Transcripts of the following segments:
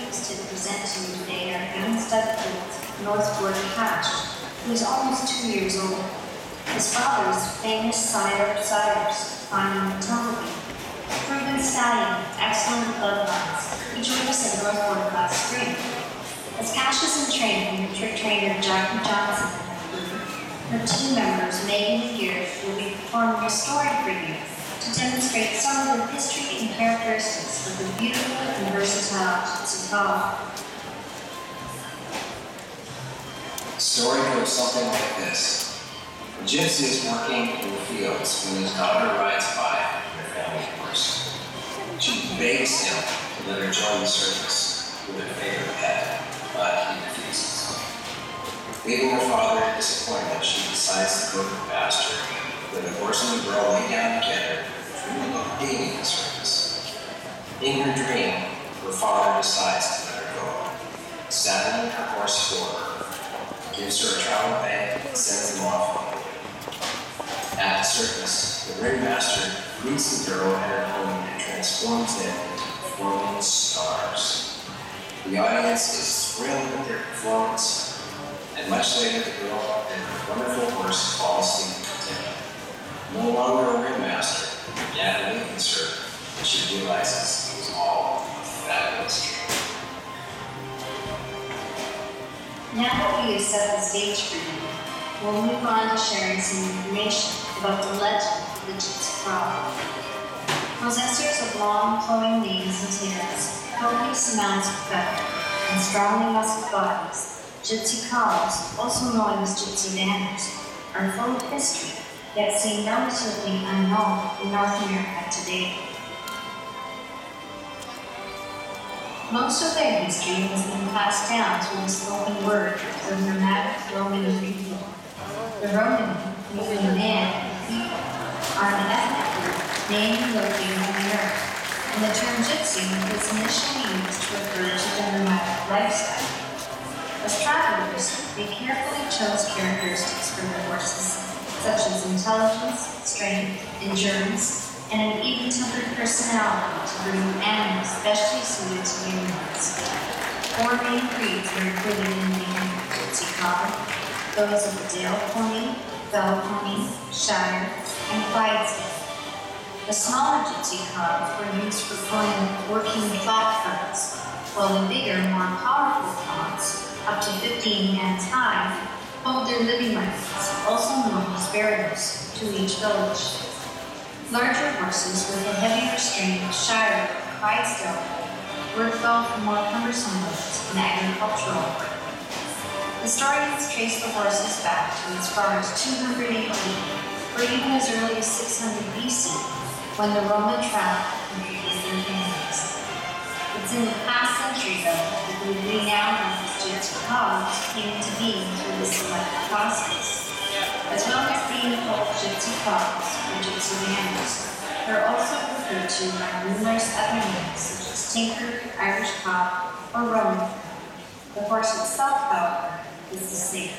pleased to present to you today our young stud colt, Northward Cash, who is almost 2 years old. His father is famous sire of sires, finding Potomac, a proven stallion with excellent bloodlines, who joined us at Northward last spring. As Cash is in training, trick trainer Jackie Johnson and her team members, Megan and Garrett, will be performing a story for you to demonstrate some of the history and characteristics of the beautiful and versatile Gypsy colt. The story goes something like this. A gypsy is working in the fields when his daughter rides by their family horse. She begs him to let her join the circus with her favorite pet, but he refuses. Leaving her father in disappointment, she decides to go to the pasture where the horse and the girl lay down together, dreaming of being in the circus. In her dream, her father decides to let her go, saddling her horse for her, gives her a travel bag, and sends them off. At the circus, the ringmaster greets the girl at her home and transforms them into performing stars. The audience is thrilled with their performance, and much later the girl and her wonderful horse fall asleep content. No longer a ringmaster, Dad awakens her, and she realizes it was all a fabulous dream. Now that we have set the stage for you, we'll move on to sharing some information about the legend of the Gypsy colt. Possessors of long, flowing manes and tails, copious amounts of feather, and strongly muscled bodies, Gypsy colts, also known as Gypsy banners, are full of history, yet seem relatively unknown in North America today. Most of their history has been passed down through the spoken word of the nomadic Roman people. The Roman, meaning man and people, are an ethnic group named and located on the earth, and the term gypsy was initially used to refer to the nomadic lifestyle. As travelers, they carefully chose characteristics for their horses, such as intelligence, strength, endurance, and an even-tempered personality to breed animals specially suited to humans. 4 main breeds are included in the Gypsy colt: those of the Dale pony, Bell pony, Shire, and Clydesdale. The smaller Gypsy colts were used for pulling working flat fronts, while the bigger, more powerful colts, up to 15 hands high, hold their living rifles, also known as barriers, to each village. Larger horses with a heavier strain of Shire or Clydesdale work well for more cumbersome loads and agricultural work. Historians trace the horses back to as far as 200 AD, or even as early as 600 BC, when the Roman traveled contributed their families. It's in the past century, though, that we now know as Gypsy colts came into being through this selective process. As well as being called Gypsy colts or Gypsy banners, they're also referred to by numerous other names such as Tinker, Irish cob, or Roman. The horse itself, however, is the same.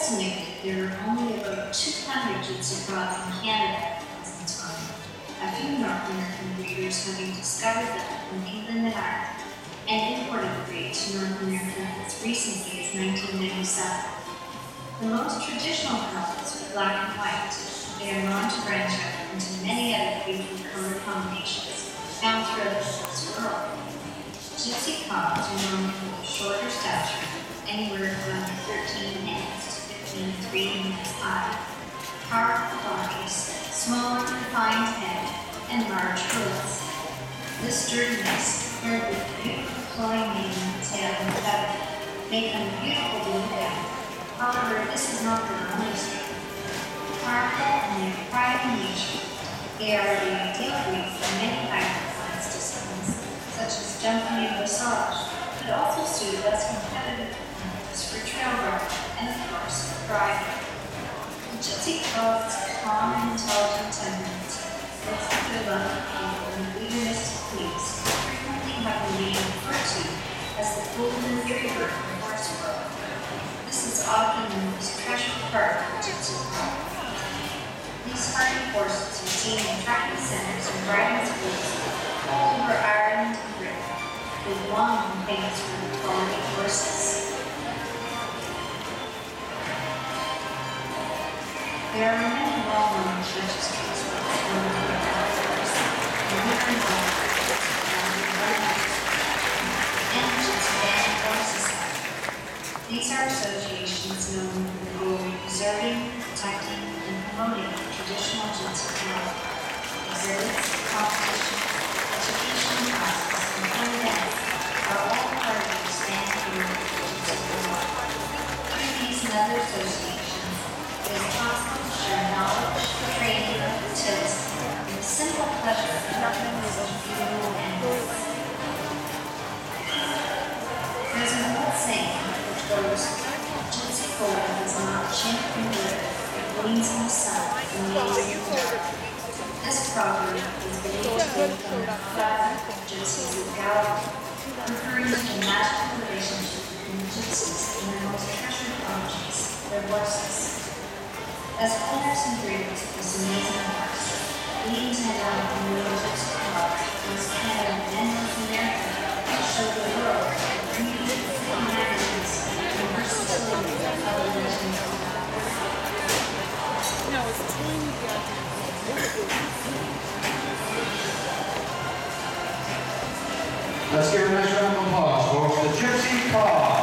estimated there were only about 200 gypsy cows in Canada at the present time, a few North American breeders having discovered them in England and Ireland and imported the breed to North America as recently as 1997. The most traditional colors are black and white. They are known to branch out into many other beautiful color combinations found throughout the whole world. Gypsy cows are known for their shorter stature, anywhere from 13 inches to 15.3 inches high, powerful bodies, smaller refined head, and large hooves. This sturdiness, paired with beautiful flowing mane, tail, and feather, make them beautiful to look at. However, this is not their only strength. Powerful and their pride in nature, they are the ideal breed for many high-performance disciplines, such as jumping and dressage, but also suit less competitive performers for trail running and, of course, for driving. The gypsy cow's calm and intelligent temperament, its good luck people, and eagerness to please, frequently have been referred to as the golden retriever of the horse world. This is often the most treasured part of the gypsy cow. These hardy horses are seen in tracking centers and riding schools all over Ireland and Britain, with long been famous for their quality horses. There are many well-known registries for the horse, and gypsy band or society. These are associations known for the goal of preserving, protecting, and promoting traditional gypsy culture. Exhibits, competitions, education classes, and fun events are all part of the expanded world of gypsy culture. Through these and other associations, it is possible to share knowledge, training, tips, and the simple pleasure of working with such beautiful animals. There's an old saying which goes, gypsy colt does not chink in the dirt, it gleams in the sun and lays in the dark. This proverb is believed to be from the classic gypsies of Galilee, referring to the magical relationship between gypsies and their most treasured objects, their horses. As owners and breeders of this amazing horse, we intend on promoting gypsy cows across Canada and North America to show the world the beauty, magnificence, and versatility of other legends of God. No, it's tiny. Let's give a nice round of applause, folks. The Gypsy Cow.